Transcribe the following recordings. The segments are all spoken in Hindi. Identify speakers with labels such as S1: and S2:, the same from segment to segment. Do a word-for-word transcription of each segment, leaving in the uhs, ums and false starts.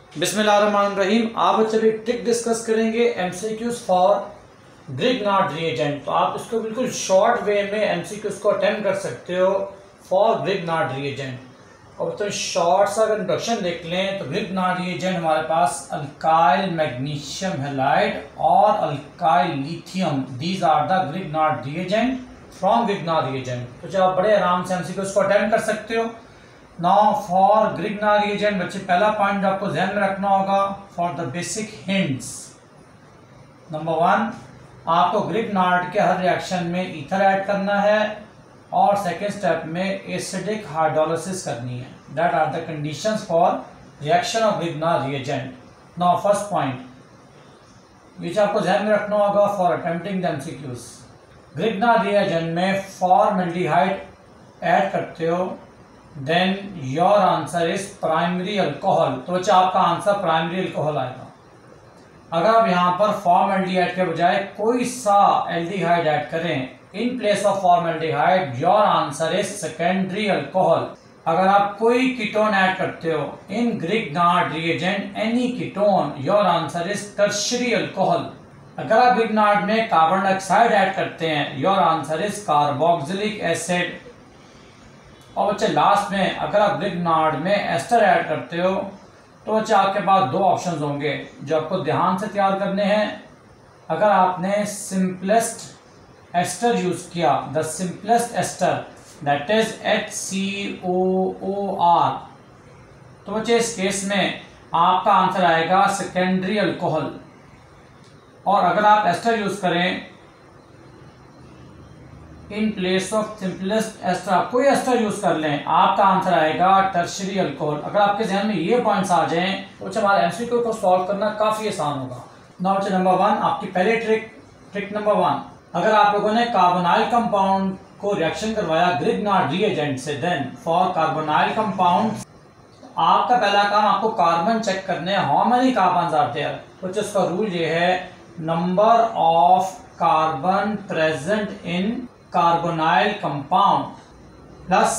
S1: बिस्मिल्लाहिर्रहमानिर्रहीम। आप बच्चे भी ट्रिक डिस्कस करेंगे एमसीक्यूज फॉर ग्रिग्नार्ड रिएजेंट। तो आप इसको बिल्कुल शॉर्ट वे में एमसीक्यूज को अटेम्प्ट कर सकते हो फॉर ग्रिग्नार्ड रिएजेंट। और तो शॉर्ट सा अगर इंट्रोडक्शन देख लें तो ग्रिग्नार्ड रिएजेंट हमारे पास अल्काइल मैग्नीशियम हैलाइड और alkyl lithium, these are the Grignard reagent from Grignard reagent. तो जो आप बड़े आराम से एमसीक्यूज को अटेम्प्ट कर सकते हो। नाउ फॉर ग्रिग्नार्ड रिएजेंट बच्चे पहला पॉइंट आपको ध्यान में रखना होगा for the basic hints. Number one, आपको ग्रिग्नार्ड के हर रिएक्शन में ईथर ऐड करना है और सेकेंड स्टेप में एसिडिक हाइड्रोलिसिस करनी है। That are the conditions for reaction of Grignard reagent. Now first point which आपको ध्यान में रखना होगा for attempting the MCQs. Grignard reagent में फॉर्मल्डिहाइड ऐड करते हो then your answer is primary alcohol. तो बच्चा आपका आंसर प्राइमरी अल्कोहल आएगा। अगर आप यहाँ पर फॉर्मल्डिहाइड के बजाय कोई सा एल्डिहाइड ऐड करें in place of formaldehyde, your answer is secondary alcohol. अगर आप कोई कीटोन ऐड करते हो in Grignard reagent any ketone, your answer is tertiary alcohol. अगर आप ग्रिग्नार्ड में कार्बन डाइऑक्साइड ऐड करते हैं, your answer is carboxylic acid. और बच्चे लास्ट में अगर आप ग्रिग्नार्ड में एस्टर ऐड करते हो तो बच्चे आपके पास दो ऑप्शंस होंगे जो आपको ध्यान से तैयार करने हैं। अगर आपने सिंपलेस्ट एस्टर यूज किया, the simplest ester that is H C O O R, तो बच्चे इस केस में आपका आंसर आएगा सेकेंडरी अल्कोहल। और अगर आप एस्टर यूज करें in place of simplest ester, कोई एस्टर यूज कर लें, आपका आंसर आएगा टर्शियरी अल्कोहल। अगर आपके ध्यान में ये पॉइंट्स आ जाएं तो हमारे एमसीक्यू को सॉल्व करना काफी आसान होगा। नाउ नंबर वन, आपकी पहले ट्रिक ट्रिक नंबर वन, अगर आप लोगों ने कार्बोनाइल कंपाउंड को रिएक्शन करवाया ग्रिग्नार्ड रिएजेंट से, देन फॉर कार्बोनाइल कंपाउंड आपका पहला काम आपको कार्बन चेक करने हैं, how many carbon are there. तो इसका रूल ये है, number of carbon present in carbonyl compound plus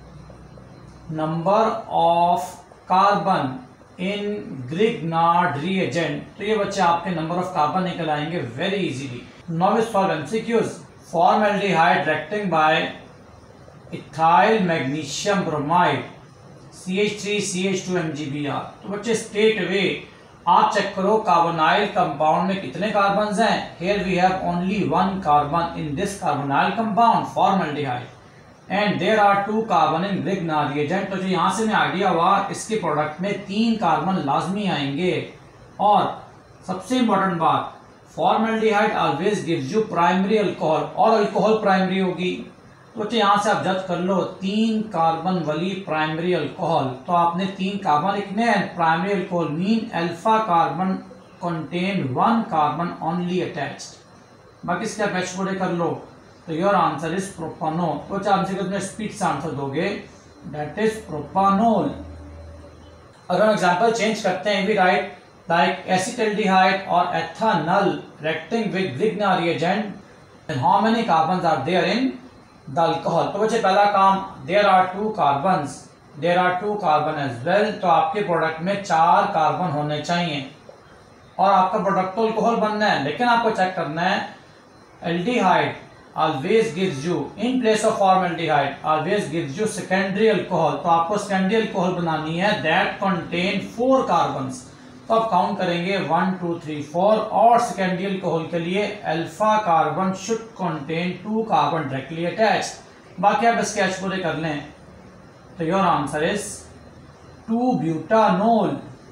S1: number of carbon in Grignard reagent. तो ये बच्चे आपके नंबर ऑफ कार्बन निकल आएंगे very easily. Now is for MCQs. Formaldehyde reacting by ethyl magnesium bromide C H three C H two M G B R. तो बच्चे स्ट्रेट अवे आप चेक करो कार्बोनाइल कंपाउंड में कितने कार्बन्स हैं। Here we have only one carbon in this carbonyl compound formaldehyde and there are two carbon in Grignard reagent. तो जो यहाँ से मैं आइडिया हुआ इसके प्रोडक्ट में तीन कार्बन लाजमी आएंगे। और सबसे इंपॉर्टेंट बात, formaldehyde always gives you primary alcohol और अल्कोहल प्राइमरी होगी। तो यहाँ से आप जज कर लो तीन कार्बन वाली प्राइमरी अल्कोहल। तो आपने तीन कार्बन लिखने हैं। Primary alcohol mean alpha carbon contain one carbon only attached. बाकी स्टेप एच पूरे कर लो तो योर आंसर इज प्रोपानोल। तो आप इसमें स्पीड से आंसर दोगे, दैट इज प्रोपानोल। अगर हम एग्जांपल चेंज करते हैं, वी राइट लाइक एसिटाल्डिहाइड और ethanal reacting with Grignard reagent, and how many carbons are there in the alcohol. तो बच्चे पहला काम, there are two carbons, there are two carbon as well. तो आपके प्रोडक्ट में चार कार्बन होने चाहिए और आपका प्रोडक्ट तो अल्कोहल बनना है। लेकिन आपको चेक करना है, aldehyde always gives you in place of formaldehyde always gives you secondary alcohol. तो आपको सेकेंडरी अल्कोहल बनानी है दैट कंटेन फोर कार्बन्स। तो आप काउंट करेंगे वन टू थ्री फोर, और सेकेंडरी अल्कोहल के लिए alpha carbon should contain two carbon directly attached. बाकी आप स्केच पूरे कर लें तो your answer is two butanol.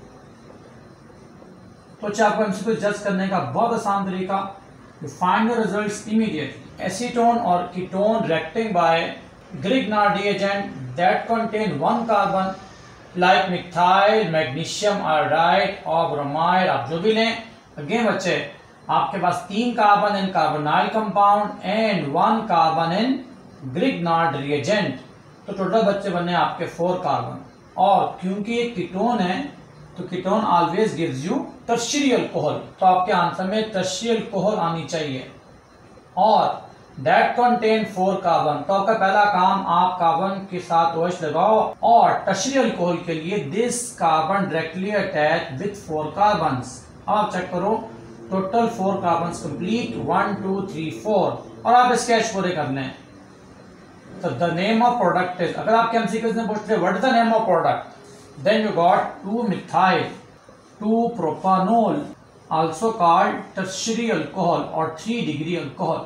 S1: तो आपको एमसीक्यू जज करने का बहुत आसान तरीका, you find the results immediately. Acetone और ketone reacting by Grignard reagent that contain one carbon like methyl magnesium iodide और ब्रोमाइड, आप जो भी लें। अगेन बच्चे आपके पास तीन carbon in carbonyl compound and one carbon in Grignard reagent. तो टोटल बच्चे बने आपके फोर कार्बन। और क्योंकि ये कीटोन है तो ketone always gives you tertiary alcohol. तो आपके आंसर में टर्शियरी अल्कोहल आनी चाहिए। और दैट कंटेन फोर कार्बन। तो आपका पहला काम, आप कार्बन के साथ OH लगाओ और टर्शियरी अल्कोहल के लिए this carbon directly attach with four carbons. आप चेक करो, total four carbons complete, one two three four, और आप स्केच पूरे कर लें। तो the name of product is, अगर आपके एमसीक्यूज में पूछते what is the name of product, then you got two methyl two propanol also called tertiary alcohol और थ्री डिग्री अल्कोहल।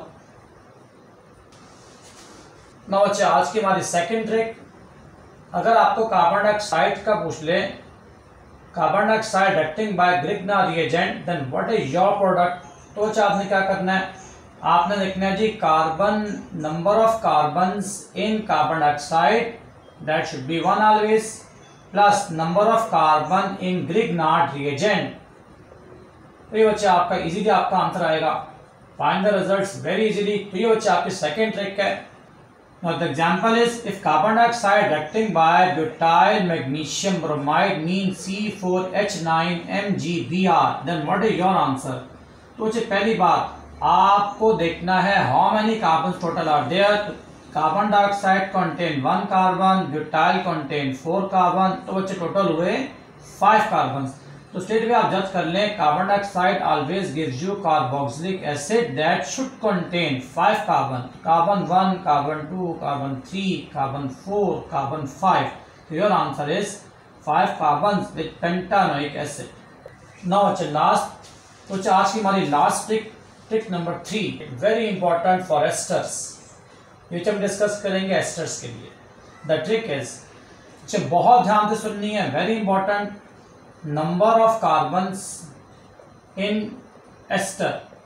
S1: ना बच्चे, आज की हमारी सेकेंड ट्रिक, अगर आपको कार्बन डाइऑक्साइड का पूछ ले, carbon dioxide acting by Grignard reagent, then what is your product. तो बच्चे आपने क्या करना है, आपने देखना है जी carbon, number of carbons in carbon dioxide, that should be one always, plus number of carbon in Grignard reagent. तो ये बच्चे आपका इजीली आपका आंसर आएगा। Find the results very easily. तो ये बच्चे आपकी सेकेंड ट्रिक है। Now the example is, if carbon dioxide reacting by butyl magnesium bromide means C four H nine M G B R, then what is your answer? तो बच्चे पहली बात आपको देखना है how many carbons total are there. Carbon dioxide contain one carbon, butyl contain four carbon, तो बच्चे टोटल हुए five carbons। तो स्टेट में आप जज कर लें, carbon dioxide always gives you carboxylic acid that should contain five carbon, carbon one, carbon two, carbon three, carbon four, carbon five. तो your answer is five carbon with pentanoic acid. Now अच्छा लास्ट, तो आज की हमारी last trick, trick number three, very important for esters, ये हम डिस्कस करेंगे एस्टर्स के लिए। द ट्रिक इज, बहुत ध्यान से सुननी है, very important. number of carbons in ester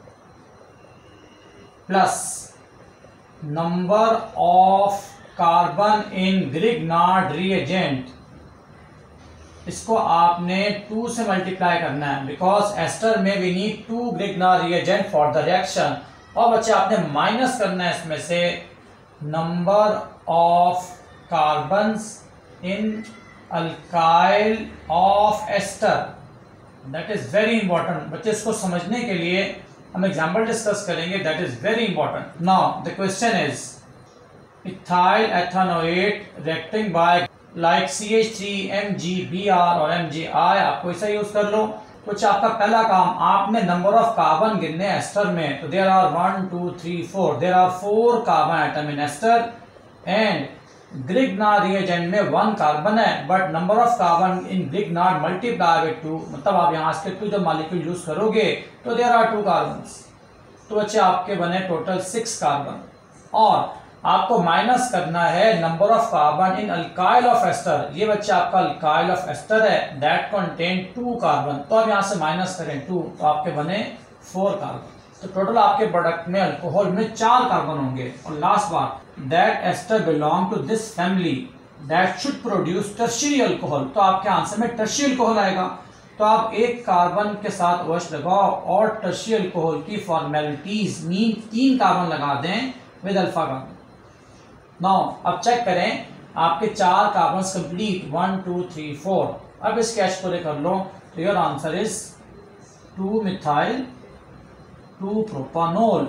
S1: plus number of carbon in Grignard reagent, इसको आपने टू से मल्टीप्लाई करना है, बिकॉज एस्टर में we need to Grignard reagent for the reaction. और बच्चे आपने माइनस करना है इसमें से number of carbons in alkyl of ester, that is very important. बच्चे इसको समझने के लिए हम एग्जांपल डिस्कस करेंगे, that is very important. Now the question is, ethyl ethanoate reacting by like C H three M G B R और एम जी आई, आपको ऐसा यूज कर लो। कुछ आपका पहला काम, आपने नंबर ऑफ कार्बन गिनने एस्टर में, तो there are one two three four, there are four carbon atom in ester and Grignard reagent में वन कार्बन है, but number of carbon in Grignard multiply with two, मतलब आप यहाँ से टू जब मॉलिक्यूल यूज करोगे तो देयर आर टू कार्बन्स, तो बच्चे आपके बने टोटल सिक्स कार्बन। और आपको माइनस करना है number of carbon in alkyl of ester, ये बच्चे आपका अल्काइल ऑफ एस्टर है, दैट कंटेन टू कार्बन, तो अब यहाँ से माइनस करें टू, तो आपके बने फोर कार्बन। तो टोटल आपके प्रोडक्ट में अल्कोहल में चार कार्बन होंगे। और लास्ट बात, that ester belong to this family that should produce tertiary alcohol, तो आपके आंसर में टर्शियरी अल्कोहल आएगा। तो आप एक कार्बन के साथ OH लगाओ और टर्शियरी अल्कोहल की फॉर्मेलिटीज मीन तीन कार्बन लगा दें विद अल्फा कार्बन। नाउ अब चेक करें, आपके चार carbon complete, one two three four. अब स्केच पूरे कर लो, तो your answer is two methyl two propanol,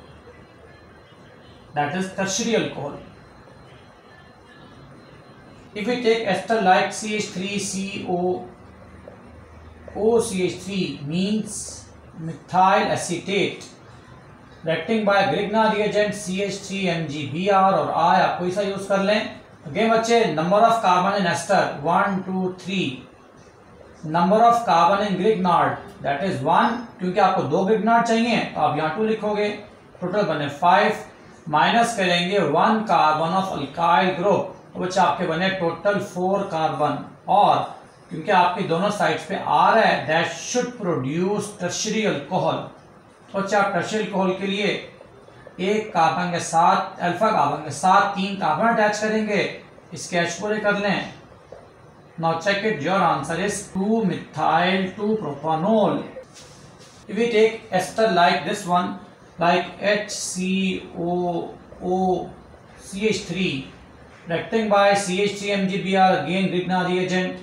S1: that is tertiary alcohol. If we take ester like C H three C O O C H three means methyl acetate reacting by Grignard reagent C H three M G B R और I, आपको ऐसा यूज कर लें। अगेन बच्चे, number of carbon in ester one two three, number of carbon in Grignard that is one, क्योंकि आपको दो ग्रिग्नार्ड चाहिए तो आप यहाँ टू लिखोगे, टोटल बने फाइव, माइनस करेंगे one carbon of alkyl group, तो बच्चे आपके बने टोटल फोर कार्बन। और क्योंकि आपकी दोनों साइड्स पे आर है, that should produce tertiary alcohol, तो बच्चे आप टर्शियरी अल्कोहल के लिए एक कार्बन के साथ, अल्फा कार्बन के साथ तीन कार्बन अटैच करेंगे, स्केच पूरे कर लें। Now check it, your answer is two methyl two propanol. If we take ester like this one, like H C O O C H three, reacting by C H three M G B R, again Grignard reagent.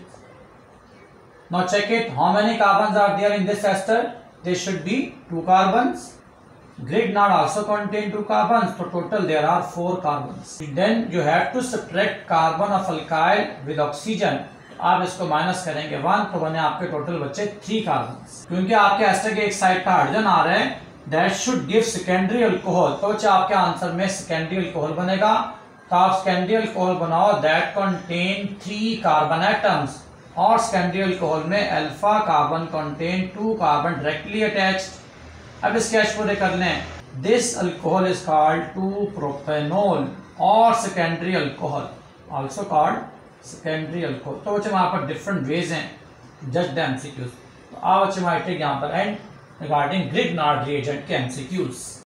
S1: Now check it, how many carbons are there in this ester? There should be two carbons. Grignard also contain two carbons, so total there are four carbons. Then you have to subtract carbon of alkyl with oxygen. आप इसको माइनस करेंगे वन, तो बने आपके टोटल बचे थ्री कार्बन। क्योंकि आपके एस्टर के एक साइड पर हाइड्रोजन आ रहे हैं, that should give secondary alcohol, तो बच्चे आपके आंसर में सेकेंडरी अल्कोहल बनेगा। तो आप सेकेंडरी अल्कोहल बनाओ that contain three carbon atoms, और सेकेंडरी अल्कोहल में alpha carbon contain two carbon directly attached. अब स्केच पूरे कर लें। This alcohol is called two propanol और secondary alcohol also called secondary alcohol. तो बच्चे वहाँ पर डिफरेंट वेज हैं जज द एमसीक्यूज। तो आप बच्चे हमारे यहाँ पर एंड रिगार्डिंग ग्रिग्नार्ड रिएजेंट के एमसीक्यूज।